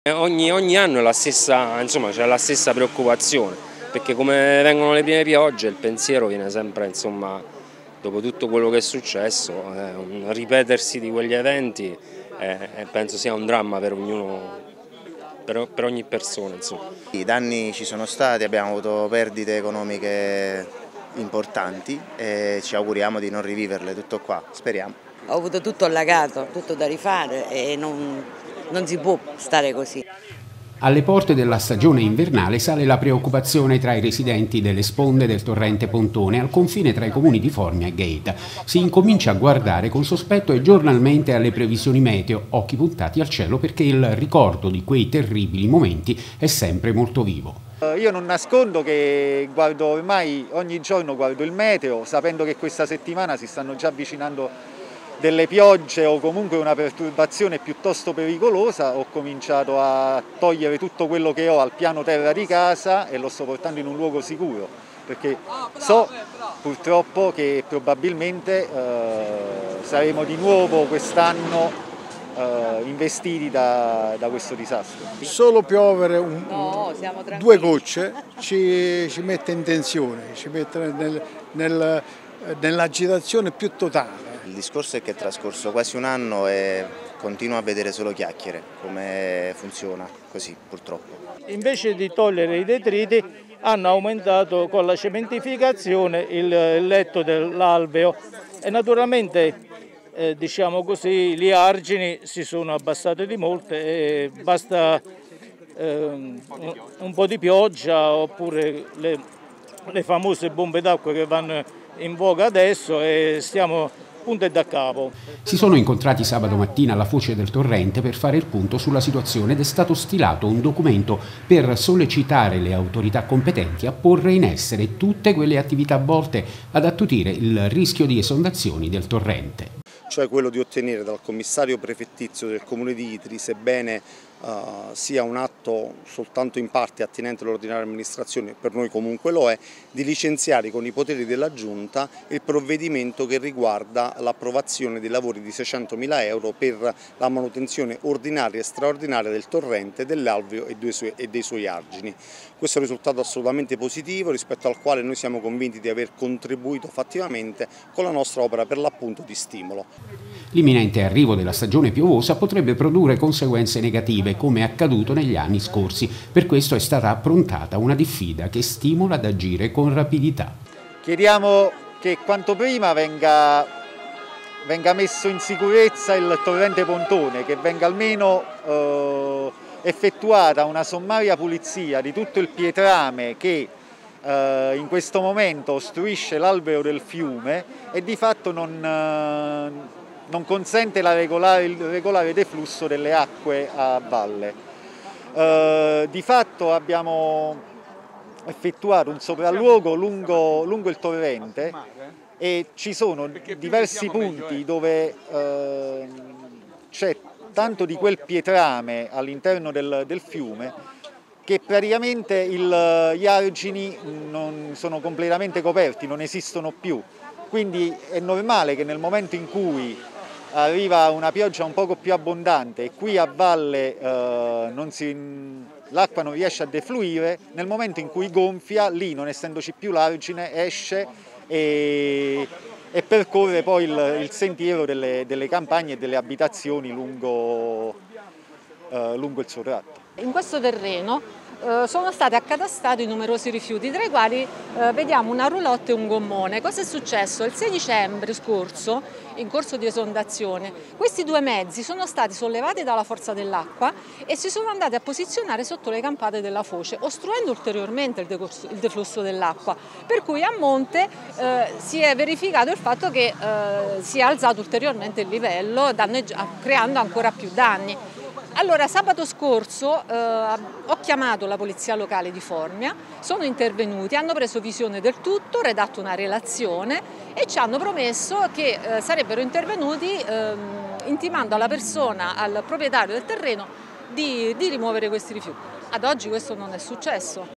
Ogni anno è la stessa, insomma, c'è la stessa preoccupazione, perché come vengono le prime piogge il pensiero viene sempre, insomma, dopo tutto quello che è successo, un ripetersi di quegli eventi penso sia un dramma per ognuno, per ogni persona, insomma. I danni ci sono stati, abbiamo avuto perdite economiche importanti e ci auguriamo di non riviverle, tutto qua, speriamo. Ho avuto tutto allagato, tutto da rifare e non si può stare così. Alle porte della stagione invernale sale la preoccupazione tra i residenti delle sponde del torrente Pontone al confine tra i comuni di Formia e Gaeta. Si incomincia a guardare con sospetto e giornalmente alle previsioni meteo, occhi puntati al cielo perché il ricordo di quei terribili momenti è sempre molto vivo. Io non nascondo che guardo ormai ogni giorno guardo il meteo, sapendo che questa settimana si stanno già avvicinando delle piogge o comunque una perturbazione piuttosto pericolosa. Ho cominciato a togliere tutto quello che ho al piano terra di casa e lo sto portando in un luogo sicuro, perché so purtroppo che probabilmente saremo di nuovo quest'anno investiti da questo disastro. Solo piovere due gocce ci mette in tensione, ci mette nell'agitazione più totale. Il discorso è che è trascorso quasi un anno e continuo a vedere solo chiacchiere, come funziona così purtroppo. Invece di togliere i detriti hanno aumentato con la cementificazione il letto dell'alveo e naturalmente diciamo così, gli argini si sono abbassati di molto e basta un po' di pioggia oppure le famose bombe d'acqua che vanno in voga adesso e stiamo punto e da capo. Si sono incontrati sabato mattina alla foce del torrente per fare il punto sulla situazione ed è stato stilato un documento per sollecitare le autorità competenti a porre in essere tutte quelle attività volte ad attutire il rischio di esondazioni del torrente. Cioè quello di ottenere dal commissario prefettizio del comune di Itri, sebbene sia un atto soltanto in parte attinente all'ordinaria amministrazione, per noi comunque lo è, di licenziare con i poteri della Giunta il provvedimento che riguarda l'approvazione dei lavori di 600.000 euro per la manutenzione ordinaria e straordinaria del torrente, dell'alveo e dei suoi argini. Questo è un risultato assolutamente positivo rispetto al quale noi siamo convinti di aver contribuito fattivamente con la nostra opera per l'appunto di stimolo. L'imminente arrivo della stagione piovosa potrebbe produrre conseguenze negative come è accaduto negli anni scorsi. Per questo è stata approntata una diffida che stimola ad agire con rapidità. Chiediamo che quanto prima venga messo in sicurezza il torrente Pontone, che venga almeno effettuata una sommaria pulizia di tutto il pietrame che in questo momento ostruisce l'alveo del fiume e di fatto non consente il regolare deflusso delle acque a valle. Di fatto abbiamo effettuato un sopralluogo lungo il torrente e ci sono diversi punti dove c'è tanto di quel pietrame all'interno del fiume che praticamente gli argini non sono completamente coperti, non esistono più. Quindi è normale che nel momento in cui arriva una pioggia un poco più abbondante e qui a valle l'acqua non riesce a defluire, nel momento in cui gonfia, lì non essendoci più l'argine esce e percorre poi il sentiero delle campagne e delle abitazioni lungo il suo tratto. In questo terreno sono stati accatastati numerosi rifiuti, tra i quali vediamo una roulotte e un gommone. Cosa è successo? Il 6 dicembre scorso, in corso di esondazione, questi due mezzi sono stati sollevati dalla forza dell'acqua e si sono andati a posizionare sotto le campate della foce, ostruendo ulteriormente il deflusso dell'acqua, per cui a monte si è verificato il fatto che si è alzato ulteriormente il livello, creando ancora più danni. Allora, sabato scorso ho chiamato la polizia locale di Formia, sono intervenuti, hanno preso visione del tutto, redatto una relazione e ci hanno promesso che sarebbero intervenuti intimando alla persona, al proprietario del terreno, di rimuovere questi rifiuti. Ad oggi questo non è successo.